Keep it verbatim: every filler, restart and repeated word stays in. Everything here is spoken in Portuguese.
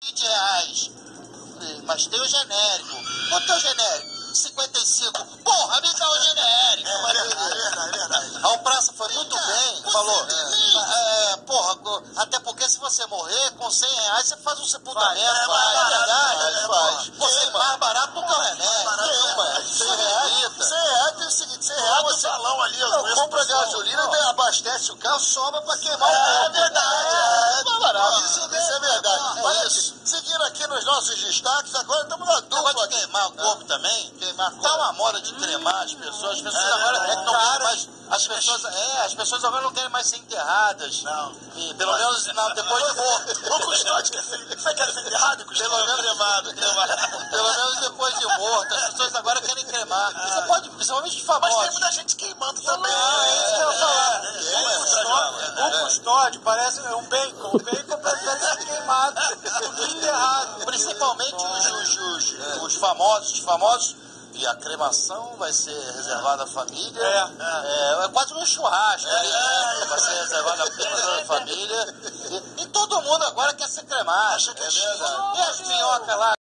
vinte reais. Mas tem o genérico. Quanto é o genérico? cinquenta e cinco. Porra, me dá o genérico. É verdade, é verdade, é verdade. A Praça foi muito bem, falou. É, é, porra, até porque se você morrer, com cem reais você faz um sepultamento. É, faz, é verdade. faz, faz. Você é mais barato do que o remédio. cem reais. cem reais tem o seguinte, cem reais você salão ali, eu não, conheço compra pessoal. gasolina, daí abastece o carro, sobra pra queimar o É corpo. verdade, É, é mais barato. Isso, isso é verdade. É Olha isso. aqui, seguindo aqui nos nossos destaques, agora estamos na dupla. Negócio de queimar o corpo também. Queimar corpo. Tá uma moda de cremar as pessoas. As pessoas É, agora é, não cara. querem mais. As pessoas, é, as pessoas agora não querem mais ser enterradas. Não. E, pelo menos não, depois de morto. Ô, Custódio, você quer ser enterrado, Custódio? Pelo menos cremado, cremado. Pelo menos depois de morto. As pessoas agora querem cremar. Você pode, principalmente de famosos. Mas tem muita gente queimando também. Ah, é isso que eu ia falar. É, O é, custódio, é, o custódio parece um bacon. O bacon parece ser queimado, enterrado. Principalmente os, os, os, os famosos, os famosos. E a cremação vai ser reservada à família. É, é. é, é quase um churrasco. É, ali, né? Vai ser reservada apenas à família. E, e todo mundo agora quer ser cremado. Acha que é E as minhocas lá.